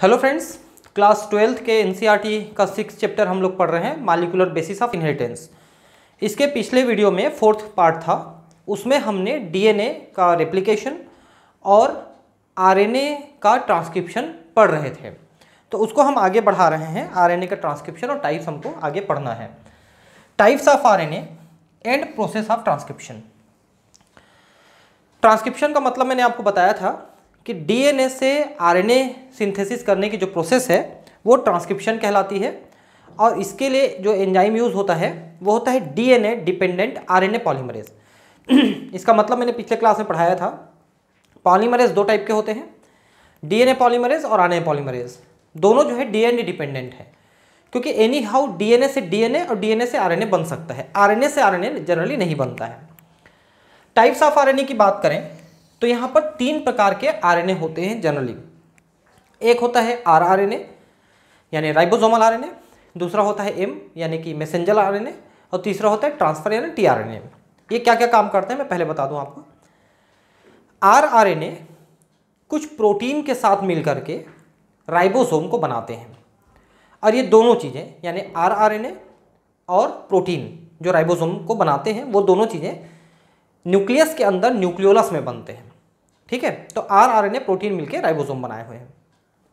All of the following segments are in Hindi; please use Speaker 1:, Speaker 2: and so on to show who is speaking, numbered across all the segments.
Speaker 1: हेलो फ्रेंड्स, क्लास 12th के एनसीईआरटी का 6th चैप्टर हम लोग पढ़ रहे हैं, मॉलिक्यूलर बेसिस ऑफ इनहेरिटेंस। इसके पिछले वीडियो में 4th पार्ट था, उसमें हमने डीएनए का रेप्लिकेशन और आरएनए का ट्रांसक्रिप्शन पढ़ रहे थे। तो उसको हम आगे बढ़ा रहे हैं। आरएनए का ट्रांसक्रिप्शन और टाइप्स हमको आगे पढ़ना है। Types of RNA and process of transcription. Transcription का मतलब मैंने आपको बताया था कि डीएनए से आरएनए सिंथेसिस करने की जो प्रोसेस है वो ट्रांसक्रिप्शन कहलाती है। और इसके लिए जो एंजाइम यूज़ होता है वो होता है डीएनए डिपेंडेंट आरएनए पॉलीमरेज। इसका मतलब मैंने पिछले क्लास में पढ़ाया था। पॉलीमरेज दो टाइप के होते हैं, डीएनए पॉलीमरेज और आरएनए पॉलीमरेज। दोनों जो है डीएनए डिपेंडेंट है, क्योंकि एनी हाउ डीएनए से डीएनए और डीएनए से आरएनए बन सकता है, आरएनए से आरएनए जनरली नहीं बनता है। टाइप्स ऑफ आरएनए की बात करें तो यहाँ पर 3 प्रकार के आरएनए होते हैं जनरली। एक होता है आरआरएनए यानी राइबोसोमल आरएनए, दूसरा होता है एम यानी कि मैसेंजर आरएनए, और तीसरा होता है ट्रांसफर यानी टीआरएनए। ये क्या क्या काम करते हैं मैं पहले बता दूं आपको। आरआरएनए कुछ प्रोटीन के साथ मिलकर के राइबोसोम को बनाते हैं, और ये दोनों चीज़ें यानी आरआरएनए और प्रोटीन जो राइबोसोम को बनाते हैं वो दोनों चीज़ें न्यूक्लियस के अंदर न्यूक्लियोलस में बनते हैं। ठीक है, तो आरआरएनए प्रोटीन मिलके राइबोसोम बनाए हुए हैं।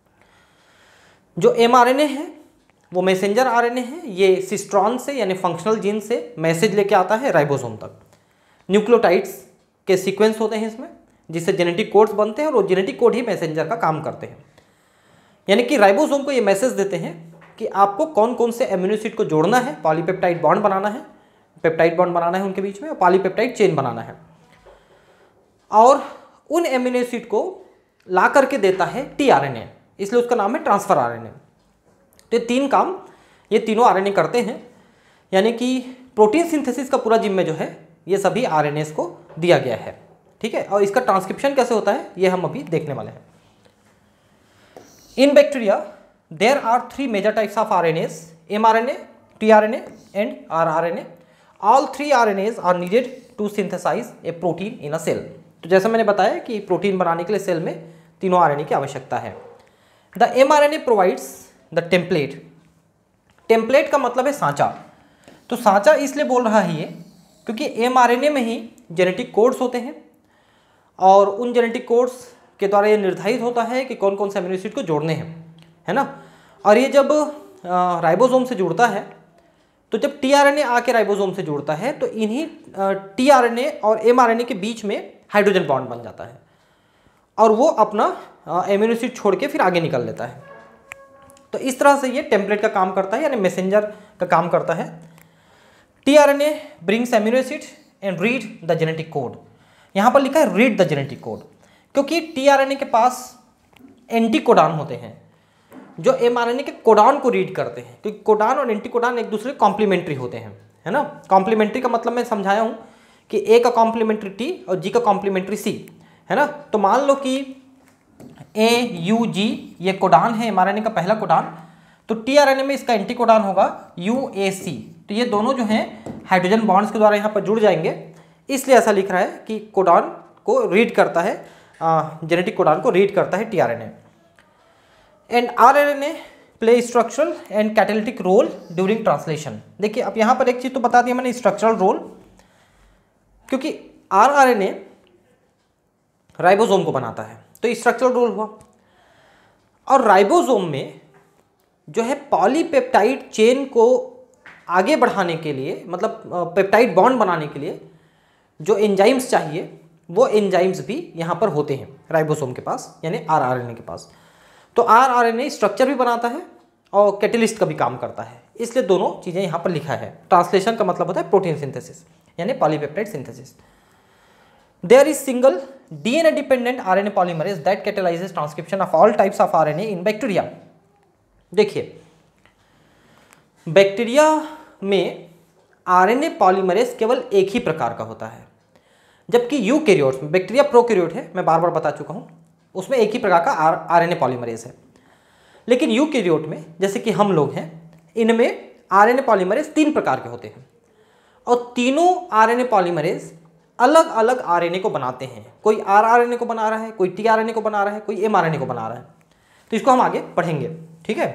Speaker 1: जो एमआरएनए है वो मैसेंजर आरएनए है। ये सिस्ट्रॉन से यानी फंक्शनल जीन से मैसेज लेके आता है राइबोसोम तक। न्यूक्लियोटाइड्स के सीक्वेंस होते हैं इसमें, जिससे जेनेटिक कोड्स बनते हैं और वो जेनेटिक कोड ही मैसेंजर का काम करते हैं। यानी कि राइबोसोम को ये मैसेज देते हैं कि आपको कौन कौन से एमिनो एसिड को जोड़ना है, पॉलीपेप्टाइड बॉन्ड बनाना है, पेप्टाइड बॉन्ड बनाना है उनके बीच में, और पॉलीपेप्टाइड चेन बनाना है, और उन एमिनो एसिड को ला करके देता है टीआरएनए, इसलिए उसका नाम है ट्रांसफर आरएनए। तो ये 3 काम ये तीनों आरएनए करते हैं। यानी कि प्रोटीन सिंथेसिस का पूरा जिम्मे जो है ये सभी आरएनएस को दिया गया है। ठीक है, और इसका ट्रांसक्रिप्शन कैसे होता है ये हम अभी देखने वाले हैं। In bacteria there are 3 major types of RNAs, mRNA, tRNA and rRNA. All 3 RNAs are needed to synthesize a protein in a cell। तो जैसा मैंने बताया कि प्रोटीन बनाने के लिए सेल में तीनों आरएनए की आवश्यकता है। The mRNA provides the template। Template का मतलब है सांचा। तो सांचा इसलिए बोल रहा है ये क्योंकि mRNA में ही जेनेटिक कोड्स होते हैं, और उन जेनेटिक कोड्स के द्वारा ये निर्धारित होता है कि कौन कौन से अमीनो एसिड को जोड़ने हैं, है ना। और ये जब राइबोसोम से जुड़ता है, तो जब टीआरएनए आके राइबोसोम से जुड़ता है तो इन्हीं टीआरएनए और एमआरएनए के बीच में हाइड्रोजन बॉन्ड बन जाता है, और वो अपना एमिनो एसिड छोड़ के फिर आगे निकल लेता है। तो इस तरह से ये टेम्पलेट का काम करता है, यानी मैसेंजर का काम करता है। TRNA brings amino acid and read the genetic code. यहाँ पर लिखा है रीड द जेनेटिक कोड, क्योंकि टीआरएनए के पास एंटी कोडान होते हैं जो एमआरएनए के कोडान को रीड करते हैं, क्योंकि कोडान और एंटी कोडान एक दूसरे कॉम्प्लीमेंट्री होते हैं, है ना। कॉम्प्लीमेंट्री का मतलब मैं समझाया हूँ कि ए का कॉम्प्लीमेंट्री टी और जी का कॉम्प्लीमेंट्री सी, है ना। तो मान लो कि ए यू जी ये कोडान है एमआरएनए का पहला कोडान, तो टीआरएनए में इसका एंटी कोडान होगा यू ए सी। तो ये दोनों जो हैं हाइड्रोजन बॉन्ड्स के द्वारा यहाँ पर जुड़ जाएंगे, इसलिए ऐसा लिख रहा है कि कोडान को रीड करता है, जेनेटिक कोडान को रीड करता है tRNA. And RNA play structural and catalytic role during translation. देखिए अब यहाँ पर एक चीज़ तो बता दिया मैंने, स्ट्रक्चरल रोल, क्योंकि आरआरएनए राइबोसोम को बनाता है तो स्ट्रक्चरल रोल हुआ। और राइबोसोम में जो है पॉलीपेप्टाइड चेन को आगे बढ़ाने के लिए, मतलब पेप्टाइड बॉन्ड बनाने के लिए जो एंजाइम्स चाहिए वो एंजाइम्स भी यहाँ पर होते हैं राइबोसोम के पास, यानी आरआरएनए के पास। तो आरआरएनए स्ट्रक्चर भी बनाता है और कैटेलिस्ट का भी काम करता है, इसलिए दोनों चीज़ें यहाँ पर लिखा है। ट्रांसलेशन का मतलब होता है प्रोटीन सिंथेसिस यानी polypeptide synthesis. There is single DNA dependent RNA polymerase that catalyses transcription of all types of RNA in bacteria. देखिए बैक्टीरिया में आरएनए पॉलीमरेज केवल एक ही प्रकार का होता है, जबकि यूकैरियोट्स में, बैक्टीरिया प्रोकैरियोट है, मैं बार बार बता चुका हूँ, उसमें एक ही प्रकार का आरएनए पॉलीमरेज है। लेकिन यूकैरियोट में जैसे कि हम लोग हैं, इनमें आरएनए पॉलीमरेज 3 प्रकार के होते हैं, और तीनों आरएनए पॉलीमरेज अलग अलग आरएनए को बनाते हैं। कोई आरआरएनए को बना रहा है, कोई टीआरएनए को बना रहा है, कोई एमआरएनए को बना रहा है। तो इसको हम आगे पढ़ेंगे, ठीक है।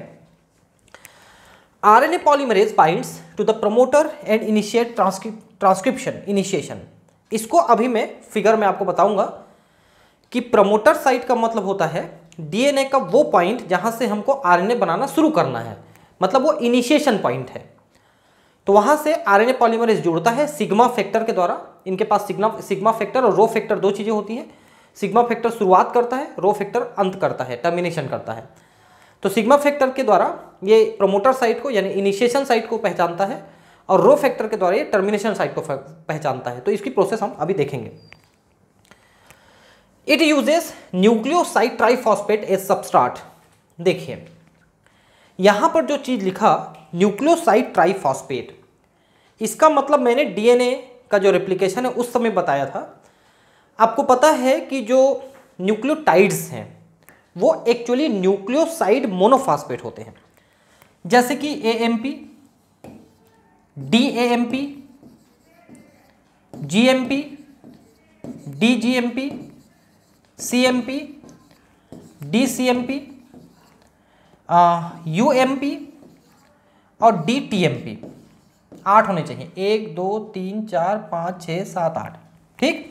Speaker 1: RNA polymerase binds to the promoter and initiate transcription initiation. इसको अभी मैं फिगर में आपको बताऊंगा कि प्रमोटर साइट का मतलब होता है डीएनए का वो पॉइंट जहां से हमको आरएनए बनाना शुरू करना है, मतलब वो इनिशिएशन पॉइंट है। तो वहां से आरएनए पॉलीमरेज जुड़ता है सिग्मा फैक्टर के द्वारा। इनके पास सिग्मा फैक्टर और रो फैक्टर दो चीजें होती हैं। सिग्मा फैक्टर शुरुआत करता है, रो फैक्टर अंत करता है, टर्मिनेशन करता है। तो सिग्मा फैक्टर के द्वारा ये प्रमोटर साइट को यानी इनिशिएशन साइट को पहचानता है और रो फैक्टर के द्वारा ये टर्मिनेशन साइट को पहचानता है। तो इसकी प्रोसेस हम अभी देखेंगे। It uses nucleoside triphosphate as substrate. देखिए यहां पर जो चीज लिखा न्यूक्लियोसाइड ट्राइफॉस्फेट, इसका मतलब मैंने डीएनए का जो रेप्लिकेशन है उस समय बताया था। आपको पता है कि जो न्यूक्लियोटाइड्स हैं वो एक्चुअली न्यूक्लियोसाइड मोनोफॉस्फेट होते हैं, जैसे कि AMP, dAMP, GMP, dGMP, CMP, dCMP, UMP और डीटीएमपी। 8 होने चाहिए, 1 2 3 4 5 6 7 8, ठीक।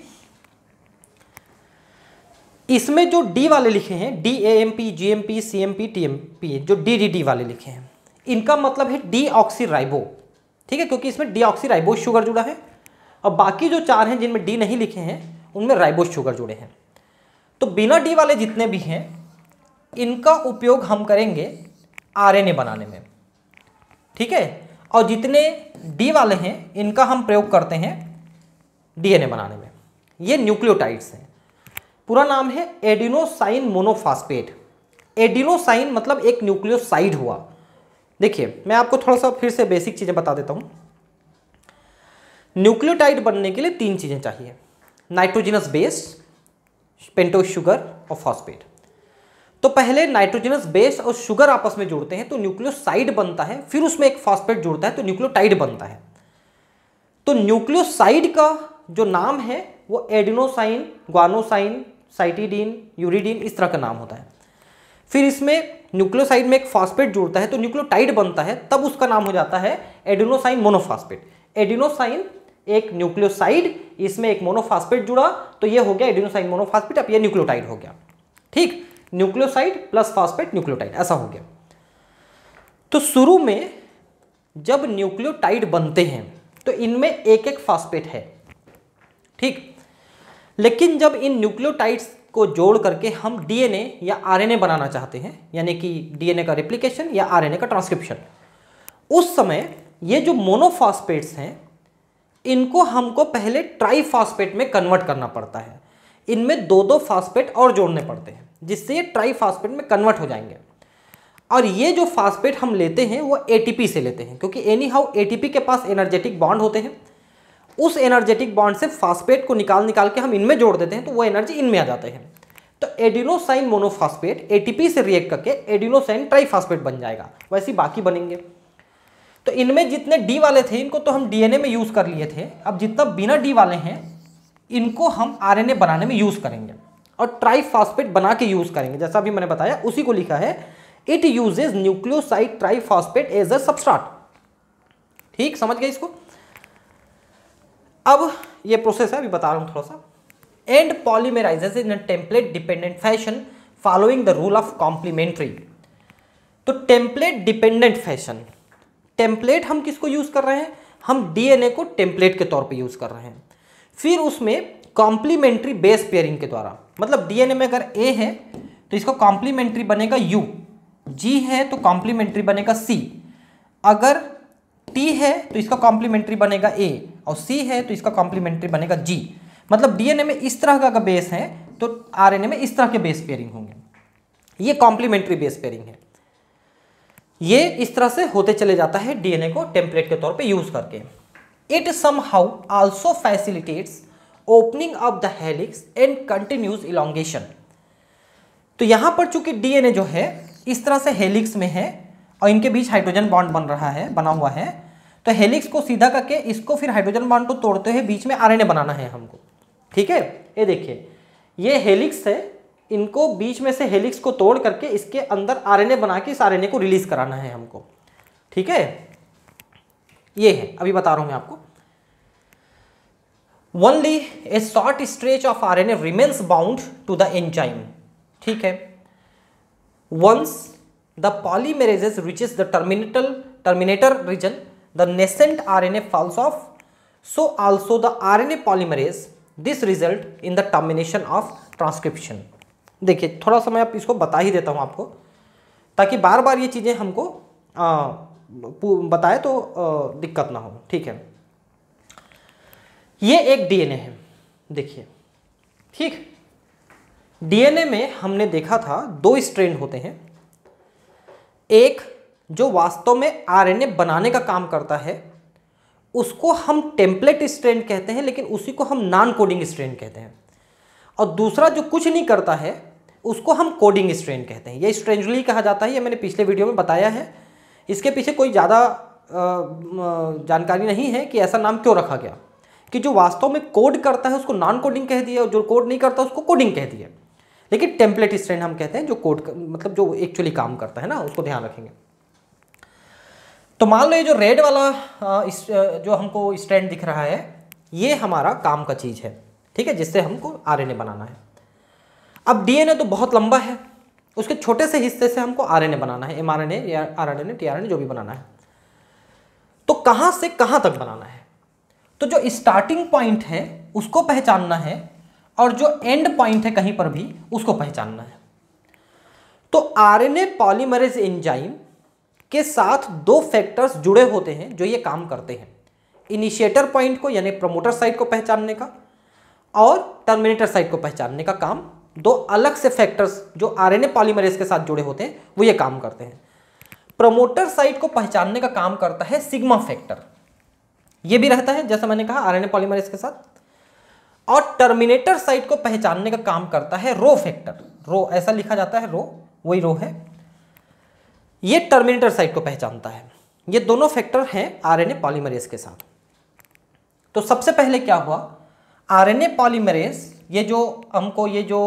Speaker 1: इसमें जो डी वाले लिखे हैं डीएएमपी, जीएमपी, सीएमपी, टीएमपी, जो डीडीडी वाले लिखे हैं इनका मतलब है डीऑक्सीराइबो, ठीक है, क्योंकि इसमें डीऑक्सीराइबोस शुगर जुड़ा है। और बाकी जो 4 हैं जिनमें डी नहीं लिखे हैं उनमें राइबोस शुगर जुड़े हैं। तो बिना डी वाले जितने भी हैं इनका उपयोग हम करेंगे आरएनए बनाने में, ठीक है। और जितने डी वाले हैं इनका हम प्रयोग करते हैं डीएनए बनाने में। ये न्यूक्लियोटाइड्स हैं। पूरा नाम है एडिनोसाइन मोनोफॉस्फेट। एडिनोसाइन मतलब एक न्यूक्लियोसाइड हुआ। देखिए मैं आपको थोड़ा सा फिर से बेसिक चीजें बता देता हूं। न्यूक्लियोटाइड बनने के लिए 3 चीजें चाहिए, नाइट्रोजनस बेस, पेंटोज शुगर और फॉस्फेट। तो पहले नाइट्रोजनस बेस और शुगर आपस में जुड़ते हैं तो न्यूक्लियोसाइड बनता है, फिर उसमें एक फॉस्फेट जुड़ता है तो न्यूक्लियोटाइड बनता है। तो न्यूक्लियोसाइड का जो नाम है वो एडिनोसाइन, ग्वानोसाइन, साइटिडीन, यूरिडीन इस तरह का नाम होता है। फिर इसमें न्यूक्लियोसाइड में एक फॉस्फेट जुड़ता है तो न्यूक्लियोटाइड बनता है, तब उसका नाम हो जाता है एडिनोसाइन मोनोफॉस्फेट। एडिनोसाइन एक न्यूक्लियोसाइड, इसमें एक मोनोफॉस्फेट जुड़ा तो ये हो गया एडिनोसाइन मोनोफॉस्फेट। अब ये न्यूक्लियोटाइड हो गया, ठीक। न्यूक्लियोसाइड प्लस फॉस्फेट न्यूक्लियोटाइड ऐसा हो गया। तो शुरू में जब न्यूक्लियोटाइड बनते हैं तो इनमें एक एक फॉस्फेट है, ठीक। लेकिन जब इन न्यूक्लियोटाइड्स को जोड़ करके हम डीएनए या आरएनए बनाना चाहते हैं, यानी कि डीएनए का रेप्लिकेशन या आरएनए का ट्रांसक्रिप्शन, उस समय ये जो मोनोफॉस्फेट्स हैं इनको हमको पहले ट्राइफॉस्फेट में कन्वर्ट करना पड़ता है। इनमें 2-2 फॉस्फेट और जोड़ने पड़ते हैं जिससे ये ट्राइफॉस्फेट में कन्वर्ट हो जाएंगे। और ये जो फॉस्फेट हम लेते हैं वो एटीपी से लेते हैं, क्योंकि एनी हाउ एटीपी के पास एनर्जेटिक बॉन्ड होते हैं। उस एनर्जेटिक बॉन्ड से फॉस्फेट को निकाल के हम इनमें जोड़ देते हैं तो वो एनर्जी इनमें आ जाते हैं। तो एडिनोसाइन मोनोफॉस्फेट एटीपी से रिएक्ट करके एडिनोसाइन ट्राइफॉस्फेट बन जाएगा, वैसे बाकी बनेंगे। तो इनमें जितने डी वाले थे इनको तो हम डीएनए में यूज कर लिए थे, अब जितना बिना डी वाले हैं इनको हम आरएनए बनाने में यूज करेंगे और ट्राइफॉस्फेट बना के यूज करेंगे। जैसा भी मैंने बताया उसी को लिखा है, it uses nucleoside triphosphate as a substrate, ठीक। समझ गए इसको। अब ये प्रोसेस है, अभी बता रहा हूं थोड़ा सा। And polymerases in template dependent fashion following the rule of complementary. तो टेम्पलेट डिपेंडेंट फैशन, टेम्पलेट हम किसको यूज कर रहे हैं, हम डीएनए को टेम्पलेट के तौर पे यूज कर रहे हैं। फिर उसमें कॉम्प्लीमेंट्री बेस पेयरिंग के द्वारा, मतलब डीएनए में अगर ए है तो इसका कॉम्प्लीमेंट्री बनेगा यू, जी है तो कॉम्प्लीमेंट्री बनेगा सी, अगर टी है तो इसका कॉम्प्लीमेंट्री बनेगा ए और सी है तो इसका कॉम्प्लीमेंट्री बनेगा जी। मतलब डीएनए में इस तरह का बेस है तो आरएनए में इस तरह के बेस पेयरिंग होंगे। ये कॉम्प्लीमेंट्री बेस पेयरिंग है। ये इस तरह से होते चले जाता है डीएनए को टेम्पलेट के तौर पे यूज करके। It somehow also facilitates opening of the helix and continuous elongation. तो यहां पर चूंकि डीएनए जो है इस तरह से हेलिक्स में है और इनके बीच हाइड्रोजन बॉन्ड बना हुआ है, तो हेलिक्स को सीधा करके इसको फिर हाइड्रोजन बॉन्ड को तोड़ते हुए बीच में आरएनए बनाना है हमको, ठीक है। ये देखिए ये हेलिक्स है, इनको बीच में से हेलिक्स को तोड़ करके इसके अंदर आरएनए बना के इस आरएनए को रिलीज कराना है हमको, ठीक है। ये है, अभी बता रहा हूं मैं आपको। Only a short stretch of RNA remains bound to the enzyme, ठीक है। Once the polymerases reaches the terminator region, the nascent RNA falls off, so also the RNA polymerase, this result in the termination of transcription। देखिए थोड़ा सा मैं आप इसको बता ही देता हूँ आपको, ताकि बार बार ये चीज़ें हमको बताए तो दिक्कत ना हो, ठीक है। ये एक डीएनए है, देखिए, ठीक। डीएनए में हमने देखा था 2 स्ट्रैंड होते हैं, एक जो वास्तव में आरएनए बनाने का काम करता है उसको हम टेम्पलेट स्ट्रैंड कहते हैं, लेकिन उसी को हम नॉन कोडिंग स्ट्रैंड कहते हैं, और दूसरा जो कुछ नहीं करता है उसको हम कोडिंग स्ट्रैंड कहते हैं। ये स्ट्रेंजली कहा जाता है, ये मैंने पिछले वीडियो में बताया है। इसके पीछे कोई ज़्यादा जानकारी नहीं है कि ऐसा नाम क्यों रखा गया, कि जो वास्तव में कोड करता है उसको नॉन कोडिंग कह दिया और जो कोड नहीं करता उसको कोडिंग कह दिया, लेकिन टेम्पलेट स्ट्रैंड हम कहते हैं जो कोड मतलब जो एक्चुअली काम करता है ना, उसको ध्यान रखेंगे। तो मान लो ये जो रेड वाला जो हमको स्ट्रैंड दिख रहा है ये हमारा काम का चीज़ है, ठीक है, जिससे हमको आरएनए बनाना है। अब डीएनए तो बहुत लंबा है, उसके छोटे से हिस्से से हमको आरएनए बनाना है, एमआरएनए या आरएनए टीआरएनए जो भी बनाना है। तो कहाँ से कहाँ तक बनाना है, तो जो स्टार्टिंग पॉइंट है उसको पहचानना है और जो एंड पॉइंट है कहीं पर भी उसको पहचानना है। तो आरएनए पॉलीमरेज एंजाइम के साथ 2 फैक्टर्स जुड़े होते हैं जो ये काम करते हैं, इनिशिएटर पॉइंट को यानी प्रमोटर साइट को पहचानने का और टर्मिनेटर साइट को पहचानने का काम 2 अलग से फैक्टर्स जो आरएनए पॉलीमरेज के साथ जुड़े होते हैं वो ये काम करते हैं। प्रमोटर साइट को पहचानने का काम करता है सिग्मा फैक्टर, ये भी रहता है जैसा मैंने कहा आरएनए पॉलीमरेज के साथ, और टर्मिनेटर साइट को पहचानने का काम करता है रो फैक्टर, रो ऐसा लिखा जाता है, रो वही रो है, ये टर्मिनेटर साइट को पहचानता है। ये दोनों फैक्टर हैं आरएनए पॉलीमरेज के साथ। तो सबसे पहले क्या हुआ, आरएनए पॉलीमरेज ये जो हमको ये जो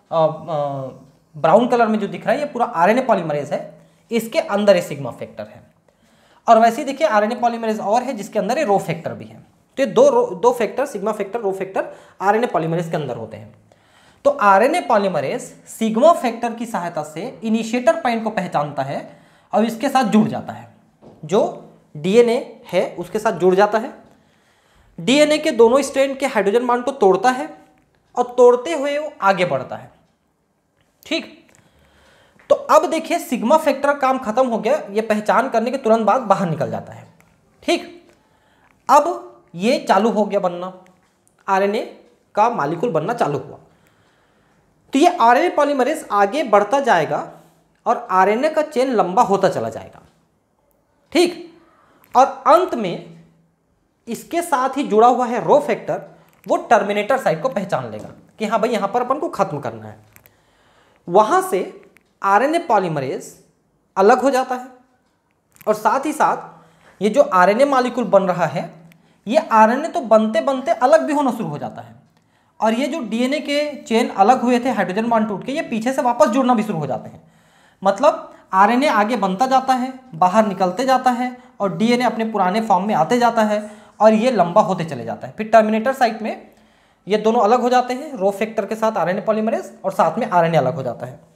Speaker 1: ब्राउन कलर में जो दिख रहा है ये पूरा आरएनए पॉलीमरेज है, इसके अंदर ये सिग्मा फैक्टर है। और वैसे ही देखिए आरएनए पॉलीमरेज और है जिसके अंदर ये रो फैक्टर भी है। तो ये दो factor sigma factor rho factor RNA polymerase के अंदर होते हैं। तो आरएनए पॉलीमरेज सिग्मा फैक्टर की सहायता से इनिशिएटर पॉइंट को पहचानता है और इसके साथ जुड़ जाता है, जो डीएनए है उसके साथ जुड़ जाता है, डीएनए के दोनों स्ट्रैंड के हाइड्रोजन बॉन्ड को तोड़ता है और तोड़ते हुए वो आगे बढ़ता है, ठीक। तो अब देखिए सिग्मा फैक्टर का काम खत्म हो गया, ये पहचान करने के तुरंत बाद बाहर निकल जाता है, ठीक। अब ये चालू हो गया बनना, आरएनए का मॉलिक्यूल बनना चालू हुआ। तो ये आरएनए पॉलीमरेज आगे बढ़ता जाएगा और आरएनए का चेन लंबा होता चला जाएगा, ठीक। और अंत में इसके साथ ही जुड़ा हुआ है रो फैक्टर, वो टर्मिनेटर साइट को पहचान लेगा कि हाँ भाई यहाँ पर अपन को खत्म करना है। वहाँ से आरएनए पॉलीमरेज अलग हो जाता है और साथ ही साथ ये जो आरएनए मॉलिक्यूल बन रहा है ये आरएनए तो बनते बनते अलग भी होना शुरू हो जाता है, और ये जो डीएनए के चेन अलग हुए थे हाइड्रोजन बॉन्ड टूट के, ये पीछे से वापस जुड़ना भी शुरू हो जाते हैं। मतलब आरएनए आगे बनता जाता है, बाहर निकलते जाता है और डीएनए अपने पुराने फॉर्म में आते जाता है और ये लंबा होते चले जाता है। फिर टर्मिनेटर साइट में ये दोनों अलग हो जाते हैं, रो फैक्टर के साथ आरएनए पॉलीमरेज, और साथ में आरएनए अलग हो जाता है।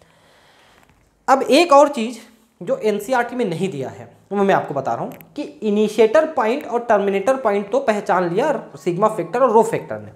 Speaker 1: अब एक और चीज़ जो एनसीईआरटी में नहीं दिया है वो मैं आपको बता रहा हूँ कि इनिशिएटर पॉइंट और टर्मिनेटर पॉइंट तो पहचान लिया सिग्मा फैक्टर और रो फैक्टर ने,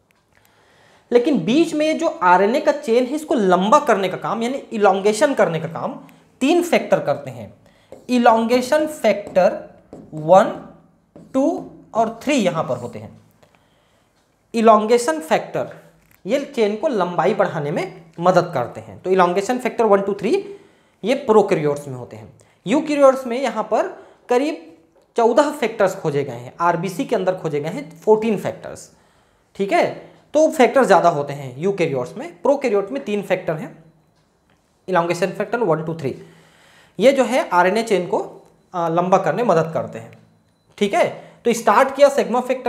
Speaker 1: लेकिन बीच में ये जो आरएनए का चेन है इसको लंबा करने का काम यानी इलॉन्गेशन करने का काम 3 फैक्टर करते हैं। इलॉन्गेशन फैक्टर 1, 2 और 3 यहाँ पर होते हैं। इलॉन्गेशन फैक्टर ये चेन को लंबाई बढ़ाने में मदद करते हैं। तो इलॉन्गेशन फैक्टर 1, 2, 3 ये प्रोकैरियोट्स में होते हैं। यूकैरियोट्स में यहाँ पर करीब 14 फैक्टर्स खोजे गए हैं, आरबीसी के अंदर खोजे गए हैं 14 फैक्टर्स, ठीक है। तो फैक्टर ज़्यादा होते हैं यूकैरियोट्स में, प्रोकैरियोट में 3 फैक्टर हैं, इलॉन्गेशन फैक्टर 1, 2, 3 ये जो है आरएनए चेन को लंबा करने में मदद करते हैं, ठीक है। तो स्टार्ट किया सिग्मा फैक्टर ने,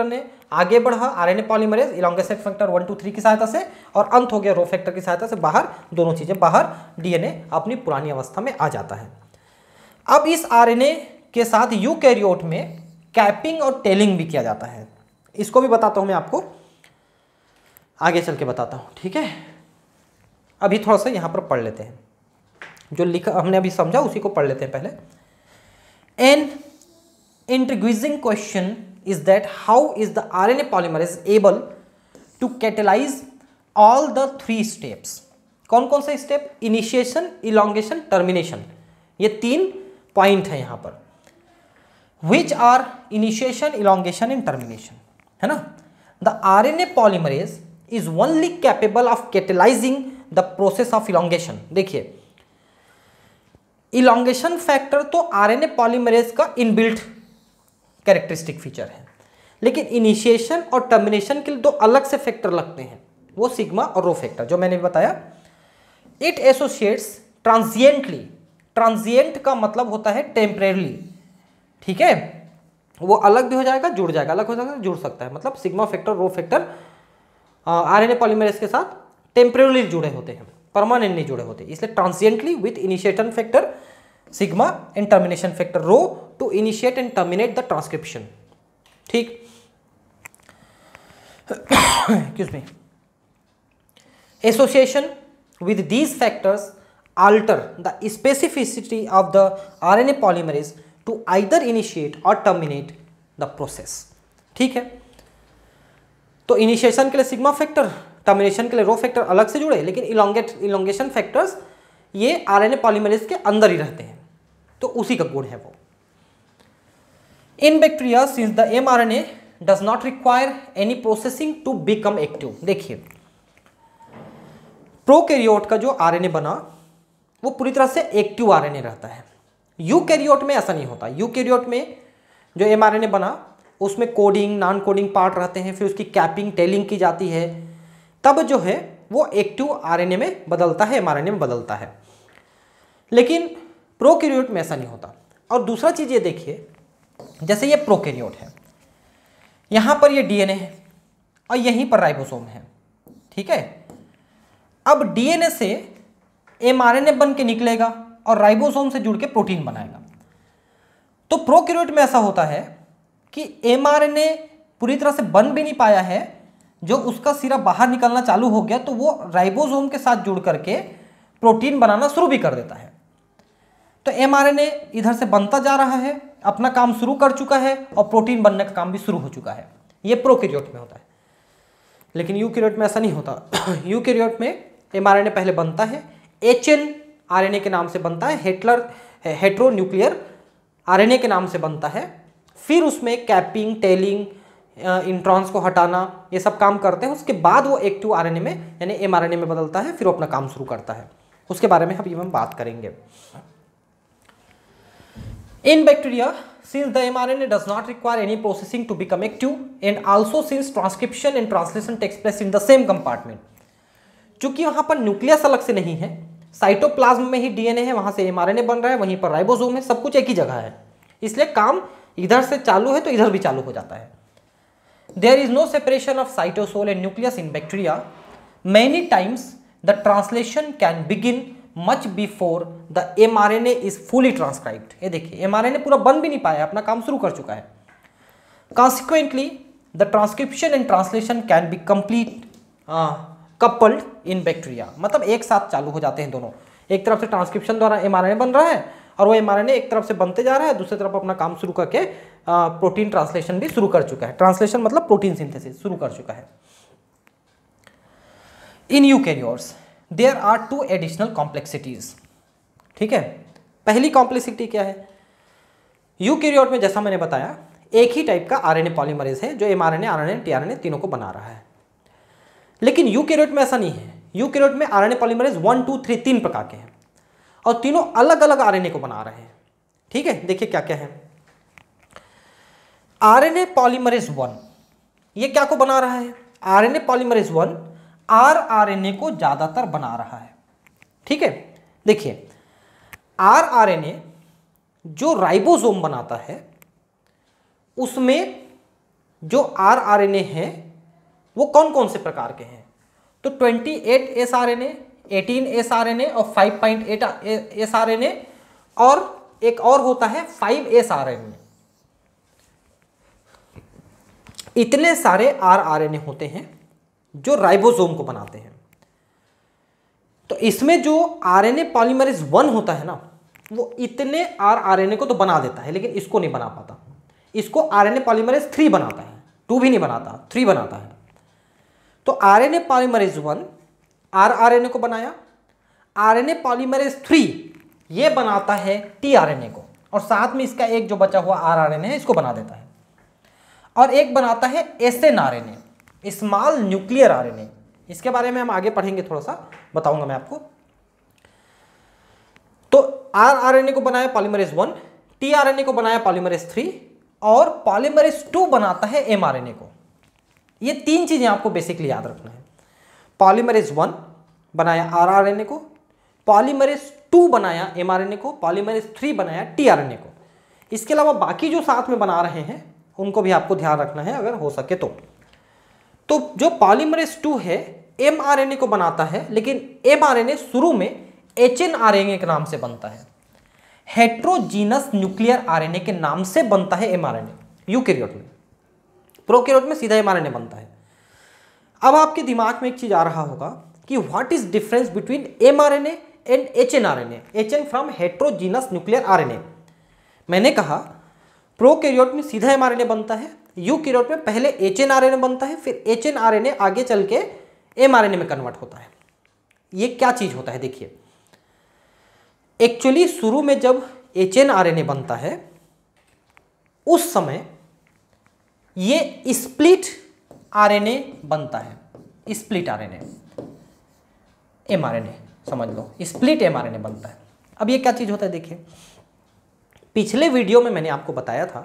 Speaker 1: आगे बढ़ा आरएनए पॉलीमरेज इलॉन्गेशन फैक्टर 1, 2, 3 की सहायता से, और अंत हो गया रो फैक्टर की सहायता से बाहर, दोनों चीजें बाहर, डीएनए अपनी पुरानी अवस्था में आ जाता है। अब इस आरएनए के साथ यूकैरियोट में कैपिंग और टेलिंग भी किया जाता है। इसको भी बताता हूं मैं आपको, आगे चल के बताता हूं, ठीक है। अभी थोड़ा सा यहां पर पढ़ लेते हैं, जो लिखा हमने अभी समझा उसी को पढ़ लेते हैं पहले। An intriguing question is that how is the RNA polymerase able to catalyze all the 3 steps? कौन कौन से स्टेप? इनिशिएशन, इलॉन्गेशन, टर्मिनेशन, ये 3 पॉइंट है यहां पर। Which are initiation, elongation and termination, है ना। The RNA polymerase is only capable of catalyzing the process of elongation। देखिए, इलॉन्गेशन फैक्टर तो आरएनए पॉलीमरेज का इनबिल्ट कैरेक्टरिस्टिक फीचर है, लेकिन इनिशिएशन और टर्मिनेशन के लिए 2 अलग से फैक्टर लगते हैं, वो सिग्मा और रो फैक्टर, जो मैंने बताया। इट एसोसिएट्स ट्रांजिएंटली, ट्रांजिएंट का मतलब होता है टेम्परेरली, ठीक है, वो अलग भी हो जाएगा, जुड़ जाएगा, अलग हो जाएगा, जुड़ सकता है। मतलब sigma factor, rho factor RNA polymerase के साथ टेम्परेरली जुड़े होते हैं, परमानेंट नहीं जुड़े होते, इसलिए transiently with initiation factor sigma and termination factor rho to initiate and terminate the transcription, ठीक। Excuse me. Association with these factors alter the specificity of the RNA polymerase to either initiate or terminate the process, ठीक है। तो इनिशिएशन के लिए सिग्मा फैक्टर, टर्मिनेशन के लिए रो फैक्टर अलग से जुड़े, लेकिन इलॉन्गेशन फैक्टर्स ये आरएनए पॉलीमरेज के अंदर ही रहते हैं, तो उसी का गुण है वो। In bacteria since the mRNA does not require any processing to become active. देखिए, प्रोकैरियोट का जो आरएनए बना वो पूरी तरह से एक्टिव आरएनए रहता है। यूकैरियोट में ऐसा नहीं होता। यूकैरियोट में जो mRNA बना उसमें कोडिंग, नॉन कोडिंग पार्ट रहते हैं, फिर उसकी कैपिंग, टेलिंग की जाती है, तब जो है वो एक्टिव आरएनए में बदलता है, mRNA में बदलता है। लेकिन प्रोकैरियोट में ऐसा नहीं होता। और दूसरा चीज ये देखिए, जैसे ये प्रोकैरियोट है, यहां पर ये डीएनए है और यहीं पर राइबोसोम है, ठीक है। अब डीएनए से mRNA बन के निकलेगा और राइबोसोम से जुड़ के प्रोटीन बनाएगा। तो प्रोकैरियोट में ऐसा होता है कि mRNA पूरी तरह से बन भी नहीं पाया है, जो उसका सिरा बाहर निकलना चालू हो गया तो वो राइबोसोम के साथ जुड़ करके प्रोटीन बनाना शुरू भी कर देता है। तो mRNA इधर से बनता जा रहा है, अपना काम शुरू कर चुका है और प्रोटीन बनने का काम भी शुरू हो चुका है। ये प्रोकैरियोट में होता है, लेकिन यूकैरियोट में ऐसा नहीं होता। यूकैरियोट में mRNA पहले बनता है, HN RNA के नाम से बनता है, हेट्रोन्यूक्लियर RNA के नाम से बनता है, फिर उसमें कैपिंग, टेलिंग, इंट्रॉन्स को हटाना, ये सब काम करते हैं। उसके बाद वो एक्टिव आरएनए में यानी mRNA में बदलता है, फिर वो अपना काम शुरू करता है। उसके बारे में अभी हम बात करेंगे। In bacteria, since the mRNA does not require any processing to become active, and also since transcription and translation takes place in the same compartment, चूंकि वहां पर न्यूक्लियस अलग से नहीं है, साइटोप्लाज्म में ही डीएनए है, वहां से mRNA बन रहा है, वहीं पर राइबोसोम है, सब कुछ एक ही जगह है, इसलिए काम इधर से चालू है तो इधर भी चालू हो जाता है। There is no separation of cytosol and nucleus in bacteria. Many times the translation can begin much before the mRNA is fully transcribed. ये देखिए mRNA पूरा बन भी नहीं पाया, अपना काम शुरू कर चुका है। Consequently, the transcription and translation can be coupled in bacteria. मतलब एक साथ चालू हो जाते हैं दोनों। एक तरफ से ट्रांसक्रिप्शन द्वारा mRNA बन रहा है और वो mRNA एक तरफ से बनते जा रहा है, दूसरी तरफ अपना काम शुरू करके प्रोटीन ट्रांसलेशन भी शुरू कर चुका है। ट्रांसलेशन मतलब प्रोटीन सिंथेसिस शुरू कर चुका है। In eukaryotes there are 2 additional complexities. ठीक है, पहली कॉम्प्लेक्सिटी क्या है? यूकैरियोट में जैसा मैंने बताया एक ही टाइप का आरएनए पॉलीमरेज है जो mRNA, RNA, tRNA तीनों को बना रहा है। लेकिन यूकैरियोट में ऐसा नहीं है। यूकैरियोट में आरएनए पॉलीमरेज 1, 2, 3 तीन प्रकार के हैं और तीनों अलग अलग आरएनए को बना रहे हैं। ठीक है, देखिए क्या क्या है। आरएनए पॉलीमरेज 1 ये क्या को बना रहा है? आरएनए पॉलीमरेज 1 आरआरएनए को ज्यादातर बना रहा है। ठीक है, देखिए आरआरएनए जो राइबोसोम बनाता है उसमें जो rRNA हैं वो कौन कौन से प्रकार के हैं? तो 28 sRNA, 18 sRNA और 5.8 sRNA और एक और होता है 5 sRNA। इतने सारे rRNA होते हैं जो राइबोसोम को बनाते हैं। तो इसमें जो RNA पॉलीमरेज 1 होता है ना, वो इतने rRNA को तो बना देता है लेकिन इसको नहीं बना पाता। इसको RNA पॉलीमरेज 3 बनाता है, 2 भी नहीं बनाता, 3 बनाता है। तो RNA पॉलीमरेज 1 rRNA को बनाया, RNA पॉलीमरेज 3 ये बनाता है tRNA को, और साथ में इसका एक जो बचा हुआ rRNA है इसको बना देता है। और एक बनाता है snRNA, स्मॉल न्यूक्लियर RNA। इसके बारे में हम आगे पढ़ेंगे, थोड़ा सा बताऊंगा मैं आपको। तो rRNA को बनाया पॉलीमरेज 1, tRNA को बनाया पॉलीमरेज 3 और पॉलीमरेज 2 बनाता है mRNA को। ये 3 चीजें आपको बेसिकली याद रखना है। पॉलीमरेज 1 बनाया rRNA को, पॉलीमरेज 2 बनाया mRNA को, पॉलीमरेज 3 बनाया tRNA को। इसके अलावा बाकी जो साथ में बना रहे हैं उनको भी आपको ध्यान रखना है अगर हो सके तो। तो जो पॉलीमरेज 2 है mRNA को बनाता है, लेकिन mRNA शुरू में hnRNA के नाम से बनता है, हेट्रोजीनस न्यूक्लियर RNA के नाम से बनता है mRNA यूकैरियोट में। प्रोकैरियोट में सीधा mRNA बनता है। अब आपके दिमाग में एक चीज आ रहा होगा कि what is difference between mRNA and hnRNA, hn from heterogeneous nuclear RNA। मैंने कहा प्रोकैरियोट में सीधा mRNA बनता है, यूकैरियोट में पहले hnRNA बनता है, फिर hnRNA आगे चल के mRNA में कन्वर्ट होता है। ये क्या चीज होता है देखिए, एक्चुअली शुरू में जब hnRNA बनता है उस समय ये स्प्लिट RNA बनता है, स्प्लिट RNA, mRNA समझ लो, स्प्लिट mRNA बनता है। अब ये क्या चीज होता है देखिए, पिछले वीडियो में मैंने आपको बताया था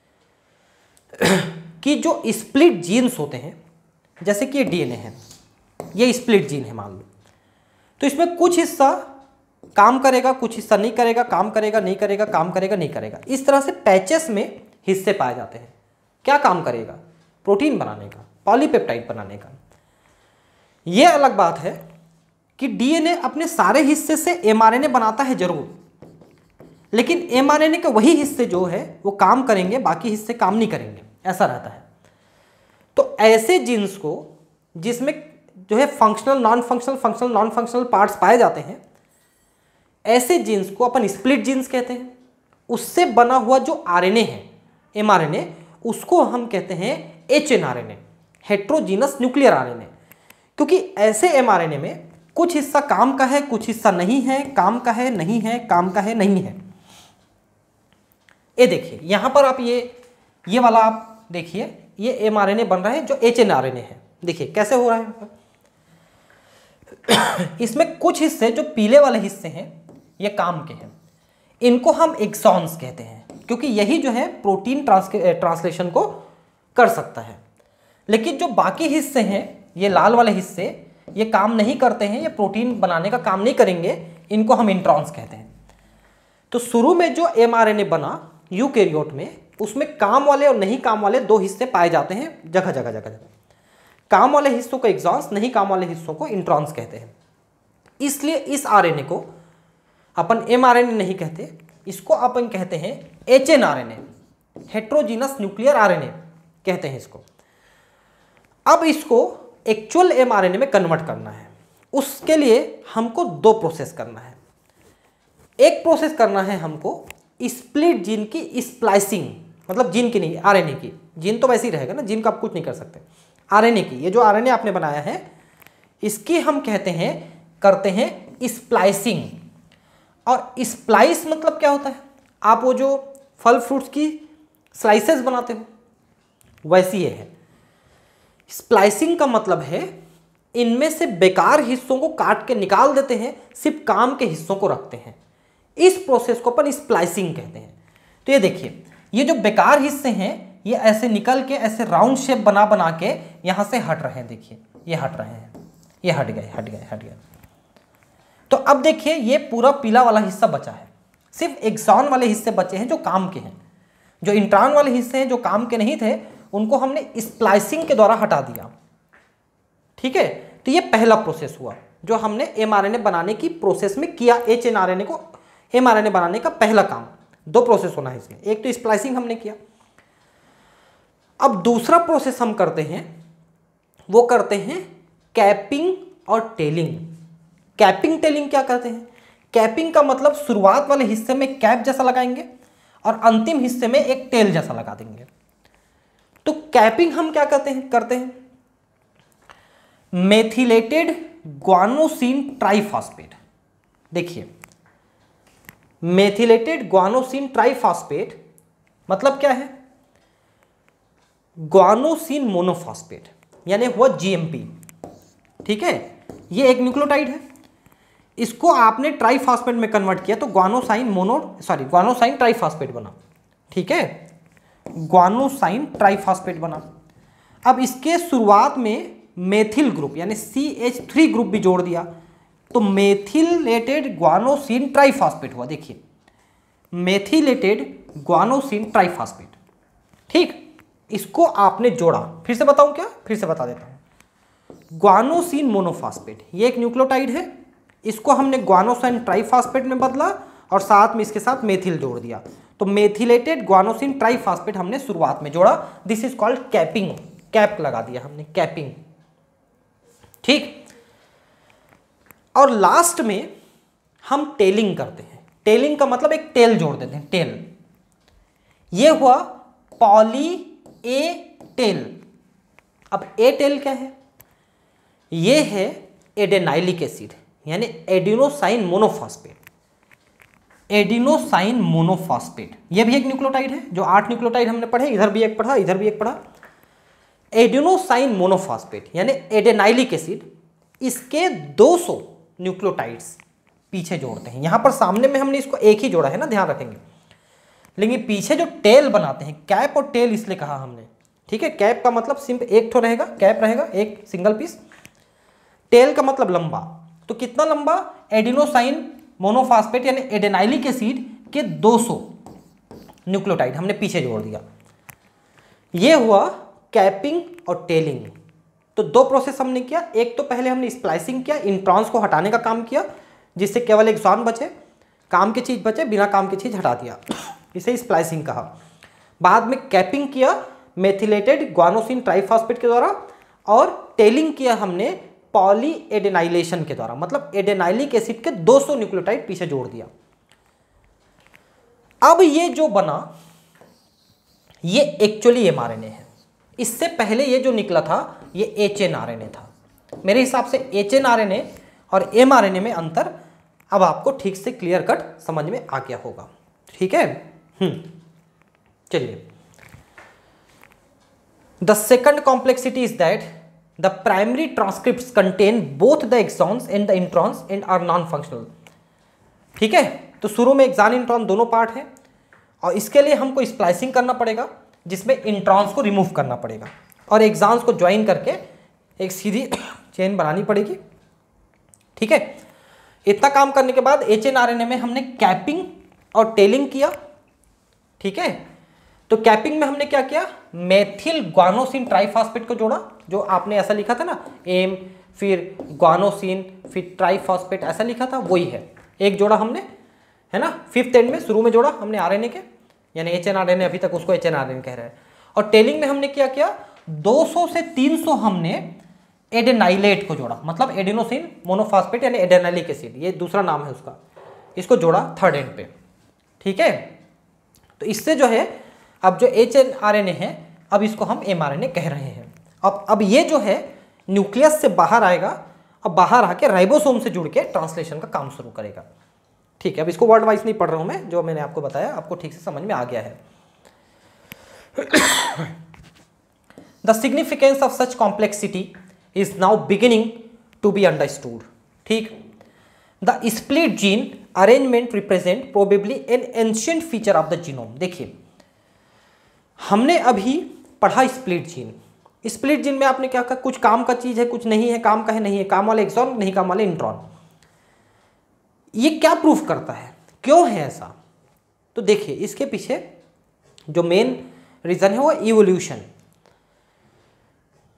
Speaker 1: कि जो स्प्लिट जीन्स होते हैं, जैसे कि ये डीएनए है, ये स्प्लिट जीन है मान लो, तो इसमें कुछ हिस्सा काम करेगा, कुछ हिस्सा नहीं करेगा, काम करेगा नहीं करेगा, काम करेगा नहीं करेगा। इस तरह से पैचेस में हिस्से पाए जाते हैं। क्या काम करेगा? प्रोटीन बनाने का, पॉलीपेप्टाइड बनाने का। यह अलग बात है कि डीएनए अपने सारे हिस्से से एमआरएनए बनाता है जरूर, लेकिन एमआरएनए के वही हिस्से जो है वो काम करेंगे, बाकी हिस्से काम नहीं करेंगे, ऐसा रहता है। तो ऐसे जीन्स को जिसमें जो है functional, non functional, functional, non functional parts पाए जाते हैं, ऐसे जीन्स को अपन स्प्लिट जीन्स कहते हैं। उससे बना हुआ जो आरएनए है, एमआरएनए, उसको हम कहते हैं एचएनआरएनए, हेट्रोजीनस न्यूक्लियर आरएनए। क्योंकि ऐसे एमआरएनए में कुछ हिस्सा काम का है, कुछ हिस्सा नहीं है, काम का है, नहीं है, काम का है, नहीं है। ये देखिए यहां पर आप ये वाला आप देखिए, ये एमआरएनए बन रहा है जो एचएनआरएनए है। देखिए कैसे हो रहा है। इसमें कुछ हिस्से जो पीले वाले हिस्से हैं ये काम के हैं, इनको हम एक्सॉन्स कहते हैं, क्योंकि यही जो है प्रोटीन ट्रांसलेशन को कर सकता है। लेकिन जो बाकी हिस्से हैं, ये लाल वाले हिस्से, ये काम नहीं करते हैं, ये प्रोटीन बनाने का काम नहीं करेंगे, इनको हम इंट्रॉन्स कहते हैं। तो शुरू में जो एमआरएनए बना यूकैरियोट में, उसमें काम वाले और नहीं काम वाले दो हिस्से पाए जाते हैं जगह जगह जगह जगह। काम वाले हिस्सों को एक्सॉन्स, नहीं काम वाले हिस्सों को इंट्रॉन्स कहते हैं। इसलिए इस आरएनए को अपन एमआरएनए नहीं कहते, इसको अपन कहते हैं एचएनआरएनए, हेट्रोजीनस न्यूक्लियर आरएनए कहते हैं इसको। अब इसको एक्चुअल एमआरएनए में कन्वर्ट करना है, उसके लिए हमको दो प्रोसेस करना है। एक प्रोसेस करना है हमको स्प्लिट जीन की स्प्लाइसिंग, मतलब जीन की नहीं, आरएनए की। जीन तो वैसे ही रहेगा ना, जीन का आप कुछ नहीं कर सकते। आरएनए की, ये जो आरएनए आपने बनाया है, इसकी हम कहते हैं, करते हैं स्प्लाइसिंग। और स्प्लाइस मतलब क्या होता है? आप वो जो फल फ्रूट्स की स्लाइसेस बनाते हो, वैसी ये है। स्प्लाइसिंग का मतलब है इनमें से बेकार हिस्सों को काट के निकाल देते हैं, सिर्फ काम के हिस्सों को रखते हैं। इस प्रोसेस को अपन स्प्लाइसिंग कहते हैं। तो ये देखिए, ये जो बेकार हिस्से हैं ये ऐसे निकल के ऐसे राउंड शेप बना बना के यहां से हट रहे हैं। देखिए ये हट रहे हैं, ये हट गए, हट गए, हट गए। तो अब देखिए ये पूरा पीला वाला हिस्सा बचा है, सिर्फ एक्सॉन वाले हिस्से बचे हैं जो काम के हैं। जो इंट्रॉन वाले हिस्से हैं जो काम के नहीं थे, उनको हमने स्प्लाइसिंग के द्वारा हटा दिया। ठीक है, तो ये पहला प्रोसेस हुआ जो हमने एमआरएनए बनाने की प्रोसेस में किया। एचएनआरएनए को एमआरएनए बनाने का पहला काम, दो प्रोसेस होना है इसमें, एक तो स्प्लाइसिंग हमने किया। अब दूसरा प्रोसेस हम करते हैं, वो करते हैं कैपिंग और टेलिंग। कैपिंग टेलिंग क्या करते हैं? कैपिंग का मतलब शुरुआत वाले हिस्से में कैप जैसा लगाएंगे और अंतिम हिस्से में एक टेल जैसा लगा देंगे। तो कैपिंग हम क्या करते हैं मेथिलेटेड ग्वानोसिन ट्राइफॉस्फेट। देखिए, मेथिलेटेड ग्वानोसिन ट्राइफॉस्फेट मतलब क्या है? ग्वानोसिन मोनोफॉस्फेट, यानी हुआ जीएमपी। ठीक है, ये एक न्यूक्लियोटाइड है, इसको आपने ट्राइफॉस्फेट में कन्वर्ट किया तो ग्वानोसाइन ट्राइफॉस्फेट बना। ठीक है, ग्वानोसाइन ट्राइफॉस्फेट बना। अब इसके शुरुआत में मेथिल ग्रुप यानी CH3 ग्रुप भी जोड़ दिया तो मेथिलेटेड ग्वानोसिन ट्राइफॉस्फेट हुआ। देखिए, मेथिलेटेड ग्वानोसिन ट्राइफॉस्फेट। ठीक, इसको आपने जोड़ा। फिर से बताऊं क्या? फिर से बता देता हूं। ग्वानोसिन मोनोफॉस्फेट ये एक न्यूक्लियोटाइड है, इसको हमने ग्वानोसाइन ट्राइफॉस्फेट में बदला और साथ में इसके साथ मेथिल जोड़ दिया तो मेथिलेटेड ग्वानोसिन ट्राइफॉस्फेट हमने शुरुआत में जोड़ा। This is called capping. Cap लगा दिया हमने, कैपिंग। ठीक, और लास्ट में हम टेलिंग करते हैं। टेलिंग का मतलब एक टेल जोड़ देते हैं, टेल। ये हुआ पॉली ए टेल। अब ए टेल क्या है? ये है एडेनाइलिक एसिड यानी एडिनोसाइन मोनोफॉस्फेट। एडिनोसाइन मोनोफॉस्फेट ये भी एक न्यूक्लियोटाइड है, जो 8 न्यूक्लियोटाइड हमने पढ़े, इधर भी एक पढ़ा, इधर भी एक पढ़ा। एडिनोसाइन मोनोफॉस्फेट यानी एडेनाइलिक एसिड, इसके 200 न्यूक्लियोटाइड्स पीछे जोड़ते हैं। यहां पर सामने में हमने इसको एक ही जोड़ा है ना, ध्यान रखेंगे, लेकिन पीछे जो टेल बनाते हैं, कैप और टेल इसलिए कहा हमने। ठीक है, कैप का मतलब सिर्फ एक ठो रहेगा, कैप रहेगा एक सिंगल पीस। टेल का मतलब लंबा, तो कितना लंबा? एडिनोसाइन मोनोफॉस्फेट यानी एडेनाइलिक एसिड के 200 न्यूक्लियोटाइड हमने पीछे जोड़ दिया। ये हुआ कैपिंग और टेलिंग। तो दो प्रोसेस हमने किया। एक तो पहले हमने स्प्लाइसिंग किया, इंट्रॉन्स को हटाने का काम किया जिससे केवल एक्सॉन बचे, काम की चीज बचे, बिना काम की चीज हटा दिया, इसे स्प्लाइसिंग कहा। बाद में कैपिंग किया मेथिलेटेड ग्वानोसिन ट्राइफॉस्फेट के द्वारा और टेलिंग किया हमने पॉली एडेनाइलेशन के द्वारा, मतलब एडेनाइलिक एसिड के 200 न्यूक्लियोटाइड पीछे जोड़ दिया। अब ये जो बना ये एक्चुअली एमआरएनए है। इससे पहले ये जो निकला था ये एचएनआरएनए था। मेरे हिसाब से एचएनआरएनए और एमआरएनए में अंतर अब आपको ठीक से क्लियर कट समझ में आ गया होगा। ठीक है, चलिए। The second complexity is that the primary transcripts contain both the exons and the introns and are non functional. ठीक है, तो शुरू में एक्सॉन इंट्रॉन दोनों पार्ट है और इसके लिए हमको स्प्लाइसिंग करना पड़ेगा जिसमें इंट्रॉन्स को रिमूव करना पड़ेगा और एक्सॉन्स को ज्वाइन करके एक सीधी चेन बनानी पड़ेगी। ठीक है, इतना काम करने के बाद एचएनआरएनए में हमने कैपिंग और टेलिंग किया। ठीक है, तो कैपिंग में हमने क्या किया? मेथिल ग्वानोसिन ट्राइफॉस्फेट को जोड़ा, जो आपने ऐसा लिखा था ना, एम फिर ग्वानोसिन फिर ट्राइफॉस्फेट ऐसा लिखा था, वही है। एक जोड़ा हमने, है ना, 5th एंड में शुरू में जोड़ा हमने आरएनए के, यानी एचएनआरएनए, अभी तक उसको एचएनआरएनए कह रहे हैं। और टेलिंग में हमने क्या किया? 200 से 300 हमने एडेनाइलेट को जोड़ा, मतलब एडिनोसिन मोनोफॉस्फेट यानी एडेनाइलिक एसिड, ये दूसरा नाम है उसका, इसको जोड़ा 3rd एंड पे। ठीक है, तो इससे जो है अब जो एचएनआरएनए है अब इसको हम एमआरएनए कह रहे हैं। अब ये जो है न्यूक्लियस से बाहर आएगा और बाहर आके राइबोसोम से जुड़ के ट्रांसलेशन का काम शुरू करेगा। ठीक है, अब इसको वर्ड वाइज नहीं पढ़ रहा हूं मैं, जो मैंने आपको बताया आपको ठीक से समझ में आ गया है। The significance of such complexity is now beginning to be understood. ठीक, the split gene arrangement represent probably an ancient feature of the genome. देखिए, हमने अभी पढ़ा स्प्लिट जीन। स्प्लिट जीन में आपने क्या कहा? कुछ काम का चीज है, कुछ नहीं है, काम का है नहीं है, काम वाले एक्सॉन, नहीं काम वाले इंट्रॉन। ये क्या प्रूफ करता है, क्यों है ऐसा? तो देखिए, इसके पीछे जो मेन रीजन है वो इवोल्यूशन।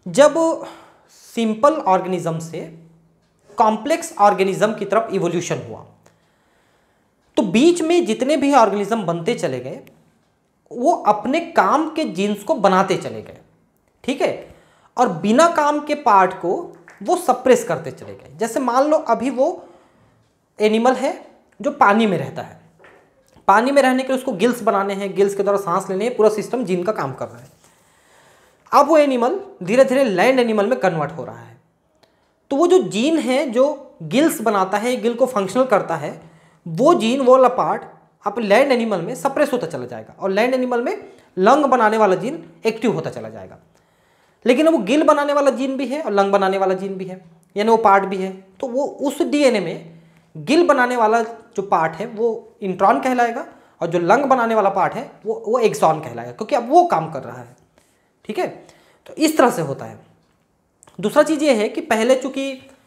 Speaker 1: जब सिंपल ऑर्गेनिज्म से कॉम्प्लेक्स ऑर्गेनिज्म की तरफ इवोल्यूशन हुआ, तो बीच में जितने भी ऑर्गेनिज्म बनते चले गए वो अपने काम के जीन्स को बनाते चले गए, ठीक है, और बिना काम के पार्ट को वो सप्रेस करते चले गए। जैसे मान लो अभी वो एनिमल है जो पानी में रहता है, पानी में रहने के लिए उसको गिल्स बनाने हैं, गिल्स के द्वारा सांस लेने हैं, पूरा सिस्टम जीन का काम कर रहा है। अब वो एनिमल धीरे धीरे लैंड एनिमल में कन्वर्ट हो रहा है, तो वो जो जीन है जो गिल्स बनाता है, गिल को फंक्शनल करता है, वो जीन, वो वाला पार्ट अब लैंड एनिमल में सप्रेस होता चला जाएगा और लैंड एनिमल में लंग बनाने वाला जीन एक्टिव होता चला जाएगा। लेकिन वो गिल बनाने वाला जीन भी है और लंग बनाने वाला जीन भी है, यानी वो पार्ट भी है, तो वो उस डीएनए में गिल बनाने वाला जो पार्ट है वो इंट्रॉन कहलाएगा और जो लंग बनाने वाला पार्ट है वो एक्सॉन कहलाएगा, क्योंकि अब वो काम कर रहा है, ठीक है। तो इस तरह से होता है। दूसरा चीज़ ये है कि पहले चूंकि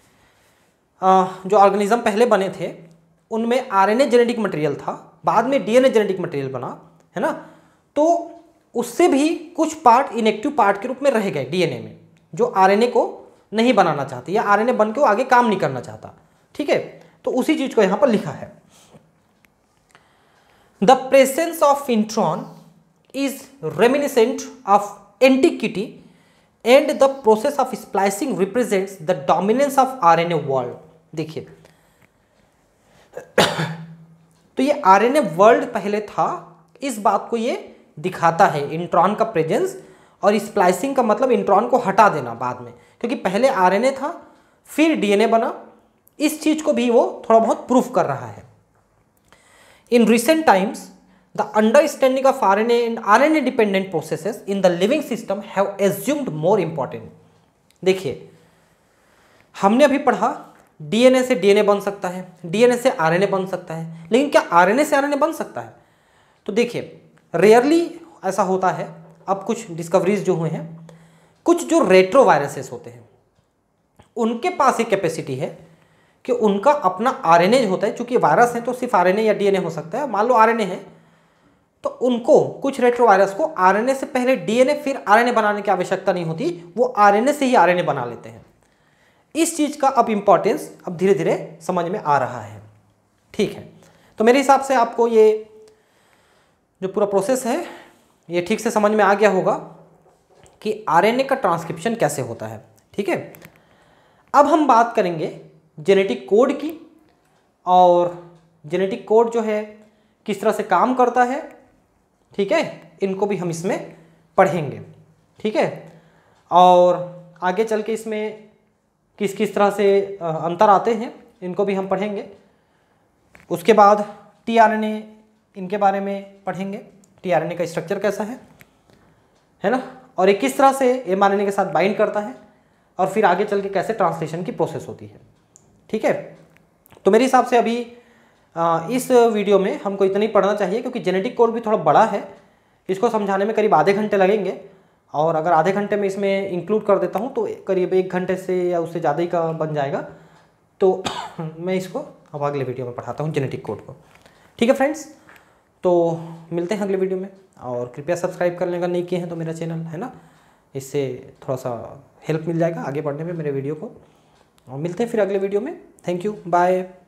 Speaker 1: जो ऑर्गेनिज्म पहले बने थे उनमें आरएनए जेनेटिक मटेरियल था, बाद में डीएनए जेनेटिक मटेरियल बना, है ना, तो उससे भी कुछ पार्ट इनएक्टिव पार्ट के रूप में रह गए डीएनए में, जो आरएनए को नहीं बनाना चाहते या आरएनए बन के वो आगे काम नहीं करना चाहता, ठीक है। तो उसी चीज को यहां पर लिखा है, the presence of intron is reminiscent of antiquity and the process of splicing represents the dominance of RNA world. देखिए तो ये आरएनए वर्ल्ड पहले था, इस बात को ये दिखाता है इंट्रॉन का प्रेजेंस, और स्प्लाइसिंग का मतलब इंट्रॉन को हटा देना बाद में, क्योंकि पहले आरएनए था फिर डीएनए बना, इस चीज को भी वो थोड़ा बहुत प्रूफ कर रहा है। In recent times the understanding of RNA and RNA dependent processes in the living system have assumed more important. देखिए हमने अभी पढ़ा डीएनए से डीएनए बन सकता है, डीएनए से आरएनए बन सकता है, लेकिन क्या आरएनए से आरएनए बन सकता है? तो देखिए रेयरली ऐसा होता है। अब कुछ डिस्कवरीज जो हुए हैं, कुछ जो रेट्रोवायरसेस होते हैं उनके पास एक कैपेसिटी है कि उनका अपना आरएनए जो होता है, चूंकि वायरस है तो सिर्फ आरएनए या डीएनए हो सकता है, मान लो आरएनए है तो उनको, कुछ रेट्रोवायरस को आरएनए से पहले डीएनए फिर आरएनए बनाने की आवश्यकता नहीं होती, वो आरएनए से ही आरएनए बना लेते हैं। इस चीज का अब इंपॉर्टेंस अब धीरे धीरे समझ में आ रहा है, ठीक है। तो मेरे हिसाब से आपको ये जो पूरा प्रोसेस है ये ठीक से समझ में आ गया होगा कि आरएनए का ट्रांसक्रिप्शन कैसे होता है, ठीक है। अब हम बात करेंगे जेनेटिक कोड की, और जेनेटिक कोड जो है किस तरह से काम करता है, ठीक है, इनको भी हम इसमें पढ़ेंगे, ठीक है। और आगे चल के इसमें किस किस तरह से अंतर आते हैं इनको भी हम पढ़ेंगे। उसके बाद टीआरएनए, इनके बारे में पढ़ेंगे, टीआरएनए का स्ट्रक्चर कैसा है ना, और ये किस तरह से एमआरएनए के साथ बाइंड करता है, और फिर आगे चल के कैसे ट्रांसलेशन की प्रोसेस होती है, ठीक है। तो मेरे हिसाब से अभी इस वीडियो में हमको इतना ही पढ़ना चाहिए, क्योंकि जेनेटिक कोड भी थोड़ा बड़ा है, इसको समझाने में करीब आधे घंटे लगेंगे, और अगर आधे घंटे में इसमें इंक्लूड कर देता हूँ तो करीब 1 घंटे से या उससे ज़्यादा ही का बन जाएगा। तो मैं इसको अब अगले वीडियो में पढ़ाता हूँ जेनेटिक कोड को, ठीक है फ्रेंड्स। तो मिलते हैं अगले वीडियो में, और कृपया सब्सक्राइब करने का नहीं किए हैं तो मेरा चैनल है ना, इससे थोड़ा सा हेल्प मिल जाएगा आगे बढ़ने में मेरे वीडियो को, और मिलते हैं फिर अगले वीडियो में। Thank you, bye.